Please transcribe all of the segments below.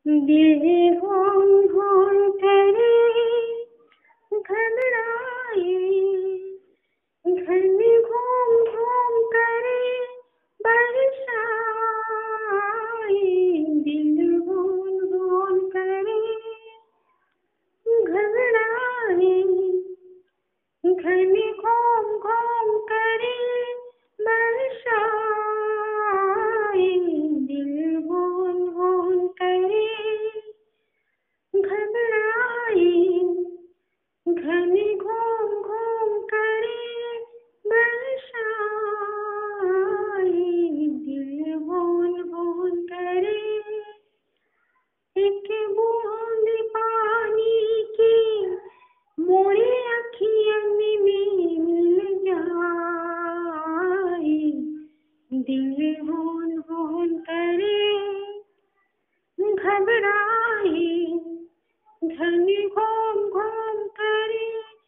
दिल home home करे घबराए, घर में घूम घूम करे बरसाए। दिल होम होम करे घबराए, घर में घूम घूम करे बरसाए। दिल होम होम करे घबराए, घर में घूम घूम करे बरसाए। दिल होन होन करे एक बूंद पानी की मोरे अखियन में मिल जाए। दिल होन होन करे घबराए, घर में घूम घूम करे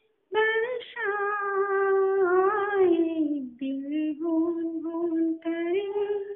बरसाए। दिल होन होन करे।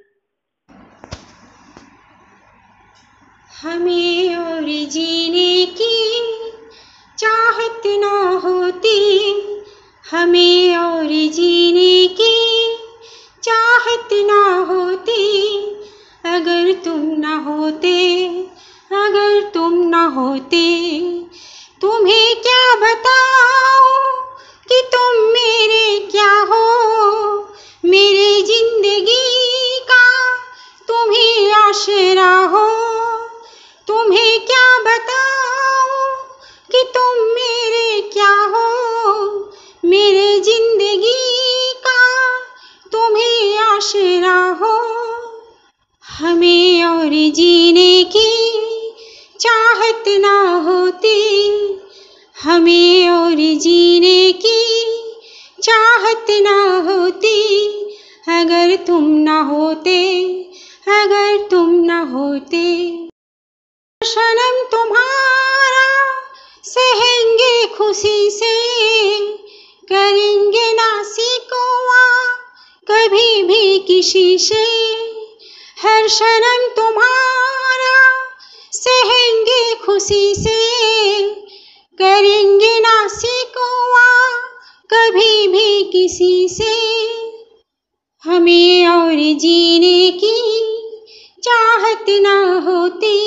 हमें और जीने की चाहत ना होती, हमें और जीने की चाहत ना होती, अगर तुम ना होते, अगर तुम ना होते। तुम्हें क्या बताऊं कि तुम मेरे क्या हो, मेरे जिंदगी का तुम्ही आशरा हो। तुम्हें क्या बताऊं कि तुम मेरे क्या हो, मेरे जिंदगी का तुम्ही आशरा हो। हमें और जीने की चाहत ना होती, हमें और जीने की चाहत ना होती, अगर तुम ना होते, अगर तुम ना होते। सनम तुम्हारा सहेंगे खुशी से, करेंगे ना शिकवा कभी भी किसी से। हर सनम तुम्हारा सहेंगे खुशी से, करेंगे ना शिकवा कभी भी किसी से। हमें और जीने की चाहत ना होती,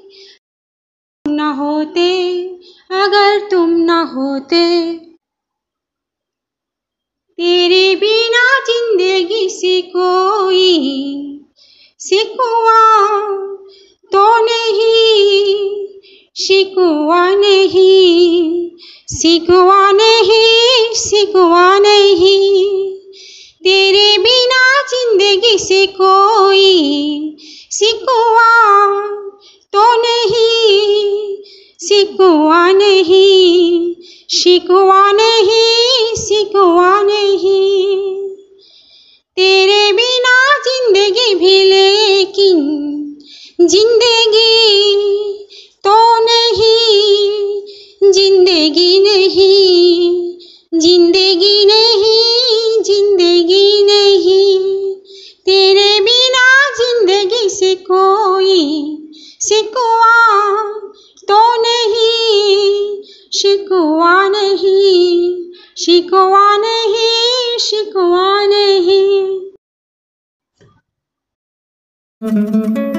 ना होते, अगर तुम ना होते। तेरे बिना जिंदगी से कोई शिकवा तो नहीं, शिकवा नहीं, शिकवा नहीं, शिकवा नहीं। तेरे बिना जिंदगी से कोई शिकवा तो नहीं, शिकवा नहीं, शिकवा नहीं, शिकवा नहीं। तेरे बिना जिंदगी भी लेकिन जिंदगी तो नहीं, जिंदगी नहीं, जिंदगी नहीं, जिंदगी नहीं। तेरे बिना जिंदगी से कोई शिकवा तो नहीं, शिकवा नहीं, शिकवा नहीं, शिकवा नहीं।